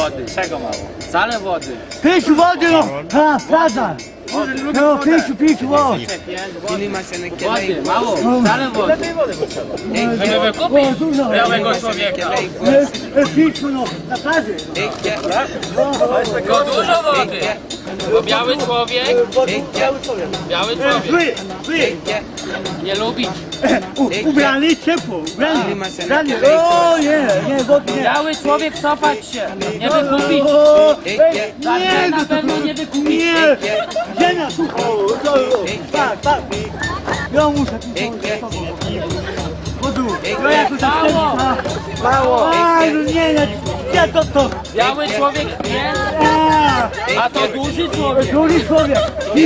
wody. Czego mało? Wcale wody. Pić wody, no! Ha, prawda! No, pić wody! Wody, mało. Wcale wody. Żeby wykupić białego człowieka. Pić, no, na plaży! Tylko dużo wody. Bo biały człowiek nie lubi. Ubrany ciepło, ubrany. O nie, wody nie. Biały człowiek cofać się. Nie wykupić. Nie, Na pewno nie wykupić. nie! Ziemia, tak. Ja muszę wodu. No jak to Mało. no nie, ja to. Biały człowiek nie, a to duży człowiek. Duży człowiek.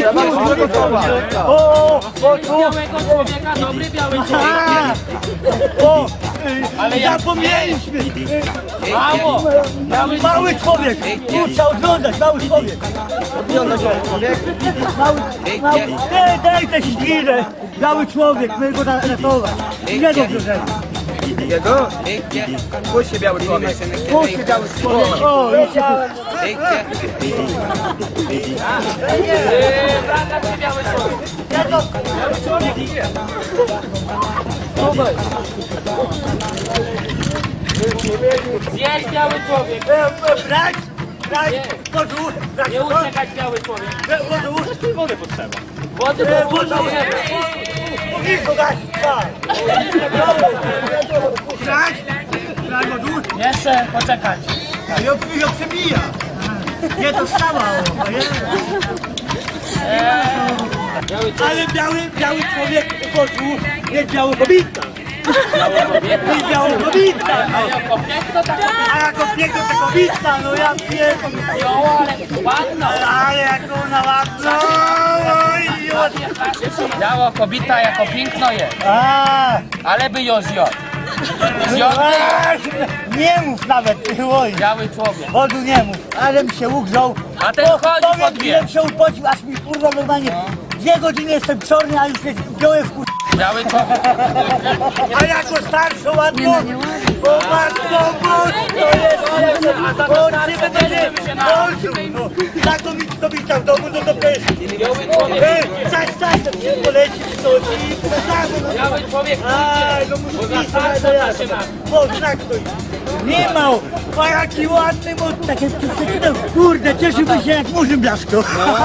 Białego człowieka, dobry biały człowiek. Ale zapomnieliśmy. Mało. Mały człowiek. Tu trzeba oglądać, mały człowiek. Oglądać człowiek. Mały. Daj te świrę. Mały człowiek, my go ratować. Nie dobrze, że. Jego? Puść się biały człowiek. Puść się biały człowiek. O, jeszcze. Wraca się biały człowiek. Zjedź biały człowiek. Brać, Nie uciekać biały człowiek. Wody potrzeba. Wody to potrzebne. Jeszcze poczekać. Ja przebija. Nie to samo. Ale biały człowiek poczuł, jest biały kobieta. Jest biały kobieta. A jako piękno to kobieta, no ja pierdolę. Jo, ale ładna. Ale jak ona ładna. Biała kobieta jako piękno jest. A, Ale by ją zjadł. nie mów nawet, oj. Biały człowiek. Wodu nie mów, ale mi się ugrzał. A ten chodzi po dwie. Powiem, się upocił, aż mi kurwa normalnie 2 godziny jestem czarny, a już jest białe w kur... Biały człowiek. A jako starszą ładną, bo matko to jest, on się będzie kończył, no. Taką mi kobieta w domu, no to jest, caś, to poleci coś i no. Biały człowiek. Aj, no musi iść, bo znak stoi. Nie ma, a jaki ładny, bo takie przeczytał, kurde, cieszyłby się jak murzyn blaszko.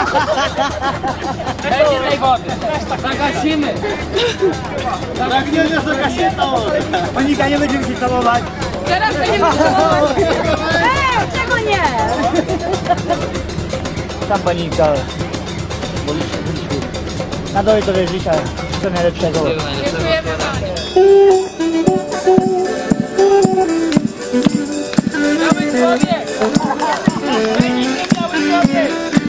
Będzie tej wody. Zagasimy. Jak nie zagasimy, to Monika nie będziemy się całować. Teraz będziemy całować. Czego nie? Tam Monika. Na dole to jest życia, wszystko najlepszego. Dziękujemy bardzo.